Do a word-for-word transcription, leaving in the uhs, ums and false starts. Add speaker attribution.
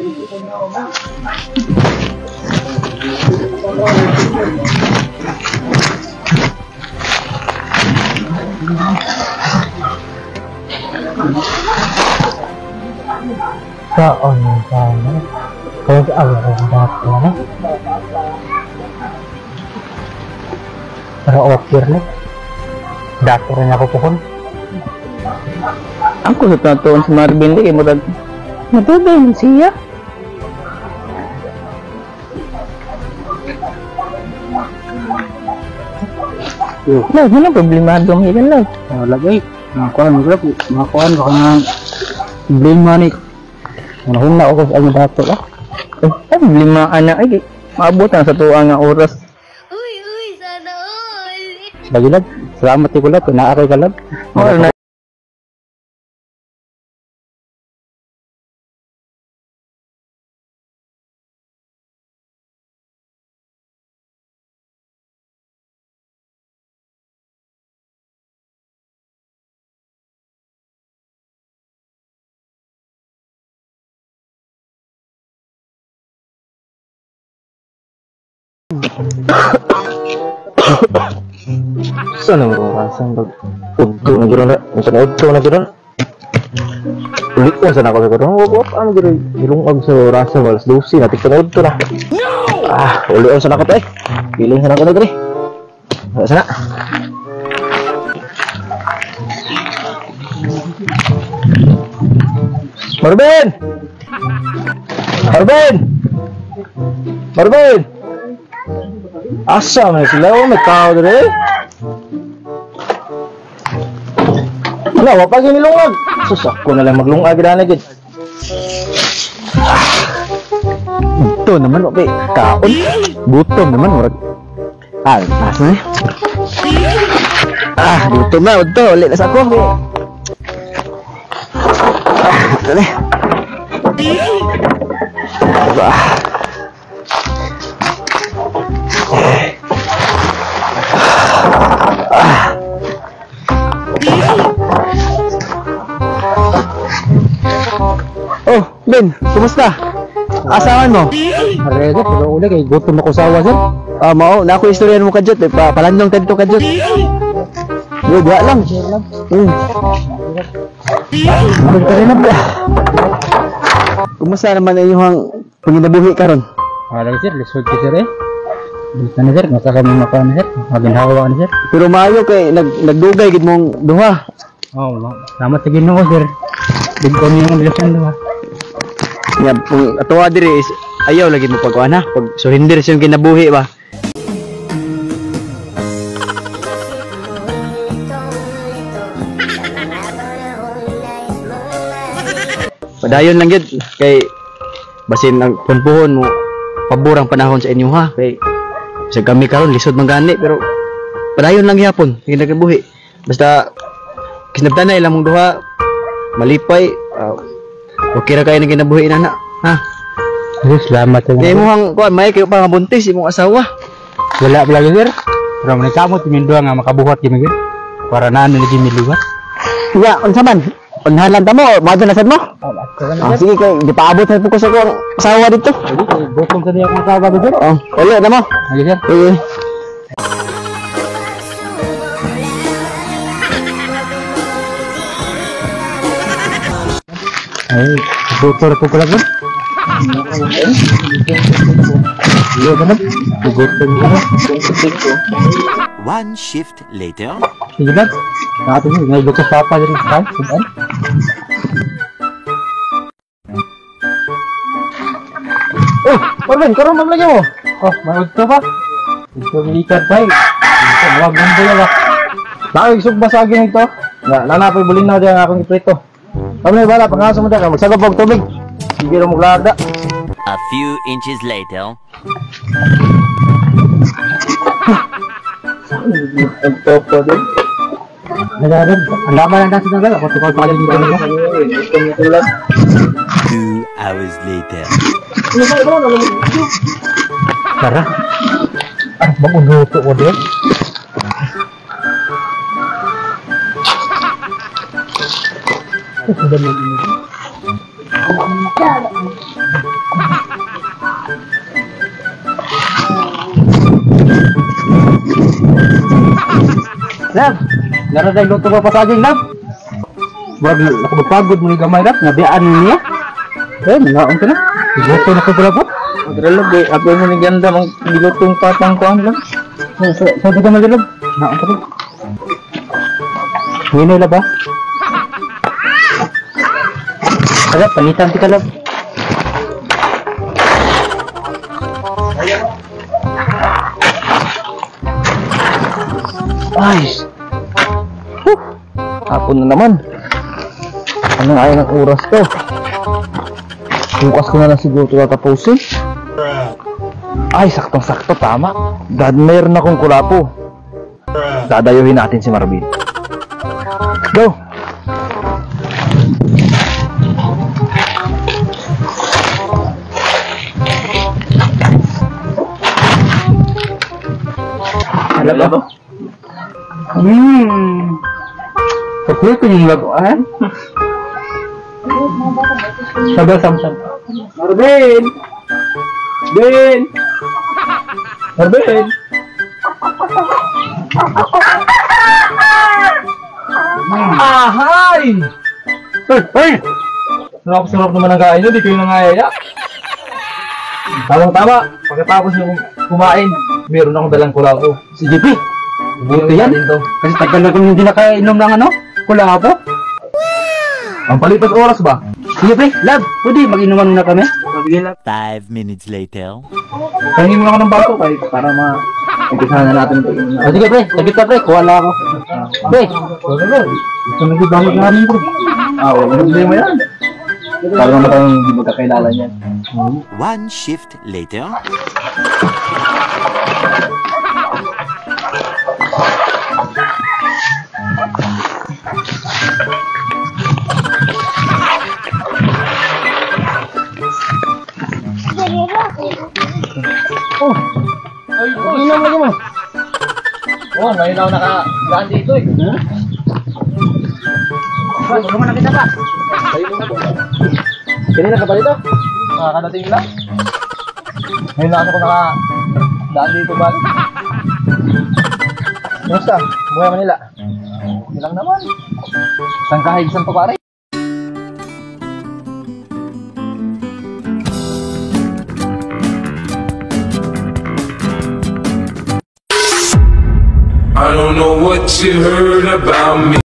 Speaker 1: Kaon sana. Kaya sa awal ang dati na. Pero okay rin. Dati rin ako pohon.
Speaker 2: Ako sa tatuan si Marvin di kay murag matubay siya. Lah, mana problema dong ikan lah.
Speaker 1: Lagi, makuan mo grab, makuan ko ng problema ni. Nahuna ako sa ang dato lah.
Speaker 2: Eh, ay problema anak ay maabot ang sa tuwa nga oras.
Speaker 3: Uy, uy, sana all.
Speaker 1: Lagi lab, salamat ko lab, pinaaray ka lab.
Speaker 2: Oh, na
Speaker 1: Sana mo rasang pag udto na gano'n na, minsan udto na gano'n. Ulit ko sana ako sa gano'n, wag wag ano gano'n, ilungag sa rasa walas dosi, natik ka na udto na. Ah, ulit ko sana ako tayo, piling sana ako na gano'n. Wala sana. Marvin! Marvin! Marvin! Asa man sila o may tao dire? Wala, wapag yung nilungag. Sus, ako na lang maglungag na gid. Ito naman, wapi. Kaon. Gutom naman, murag. Ah, nasa na eh. Ah, gutom na. Ito, ulit na sa ako. Ah, ito na eh. Ah. Oh, Ben, kumusta? Asahan mo? Regot, pero uli kay gutom ako sa awa sir. Ah, mao, na ako istorya mo kadjot, eh, pa palandong tadto kadjot. Yo, diha lang. Hmm. Magkari na ba? Kumusta naman ang inyong panginabuhi karon?
Speaker 2: Ah, lagi sir, lisod ko sir eh. Bisa na sir, masa kami makuha na sir, maginhawa na sir.
Speaker 1: Pero maayo kay nag nagdugay gid mong duha.
Speaker 2: Oh, salamat sa Ginoo sir. Bigko niyo ang bilasan duha.
Speaker 1: Ya, kung atuwa diri is ayaw lagi mo pagkuan ha, pag surrender sa iyong kinabuhi ba. Padayon lang gid kay basin ang punpuhon mo paborang panahon sa inyo ha, kay sa kami karon lisod man gani pero padayon lang gyapon kay nagabuhi. Basta kinabtanay lang mong duha malipay, uh, okay ra kayo na ginabuhi na na ha.
Speaker 2: Salamat sa
Speaker 1: Kaya mo hang kuan may kayo pa nga buntis imong asawa.
Speaker 2: Wala pa lagi sir. Pero man kamot timindua nga makabuhat gyud gyud. Para naan na lagi miluwat.
Speaker 1: Ya, unsa man? Unhalan ta mo, madto na sad mo? Ah, sige kay di paabot na po ko sa kong asawa dito.
Speaker 2: Gutom sa niya akong asawa sir.
Speaker 1: Oh, uli na mo.
Speaker 2: Lagi sir.
Speaker 1: Sige.
Speaker 2: Ay, gutom ko pala sir. Yo ganap. Gutom ko.
Speaker 4: One shift later.
Speaker 2: Sige lang. Natin yung ngay bukas papa diri sa kan.
Speaker 1: Oh, Marvin, karon man lagi mo.
Speaker 2: Oh, maud to ba? Ito bilikan bay. Ito wag mo ba?
Speaker 1: Nakig sugba sa agin ito. Ya, nanapay bulin na diyan akong iprito. Kami bala pangaso mo diyan, magsagap og tubig. Sige ra mo glada.
Speaker 4: A few inches later.
Speaker 1: Ang topo din.
Speaker 2: Nagaran. Ang laban ang dasa nagal ako tukol pa din dito.
Speaker 4: Two hours later.
Speaker 2: Tara. Ah, maguluto ko din. Sudah Lab, naroon tayo luto pa pasaging, Lab. Wag, ako magpagod mo ni gamay, Lab. Nabiaan mo niya. Eh, mangaon ka na. Luto na ko pala po.
Speaker 1: Madralog eh, ako mo ni ganda mang gilutong patang ko ang lang.
Speaker 2: Sabi ka mag-Lab. Naon ka na. Ngayon na, Lab, ha? Lab, panitan ti ka, Lab.
Speaker 1: Ay! Huh! Hapon na naman. Anong ayaw ng oras to? Bukas ko na lang siguro ito katapusin. Ay, saktong-sakto, tama. Dad, mayroon akong kulapo. Dadayuhin natin si Marvin. Go! Alam mo?
Speaker 2: Hmm. Pagkulit ko yung laguan. Sabi, sam-sam. Marvin! Ben! Marvin! Ahay! Hey! Hey! Sarap-sarap naman ang kain nyo, di kayo nangayaya. Tamang-tama, pagkatapos nyo kumain, meron akong dalang kulapo. Sige, P! Buti yan. Kasi tagal na kami hindi nakainom ng ano, kulapo. Ang palipas oras ba? Sige, Pre, Lab, pwede mag-inuman muna kami. Sige, Lab.
Speaker 4: Five minutes later.
Speaker 2: Pahingin mo na ako ng baso kay para ma... Nagkisahan na natin ito. Oh, sige, Pre, sagit ka, Pre, kuha lang ako. Pre, wala na. Ito nagdamag namin, Pre. Ah, wala na mo yan. Para naman kang hindi magkakailala niyan.
Speaker 4: One shift later.
Speaker 2: Oh, ay, inom lagi mo. Oh, ngayon ako nakadaan dito eh. Ba, tulungan na kita pa. Kanina ka pa dito? Nakakadating lang. Ngayon lang ako nakadaan dito ba? Kumusta? Buhay Manila? Hindi lang naman. Saan kahit saan pa pare?
Speaker 5: I don't know what you heard about me.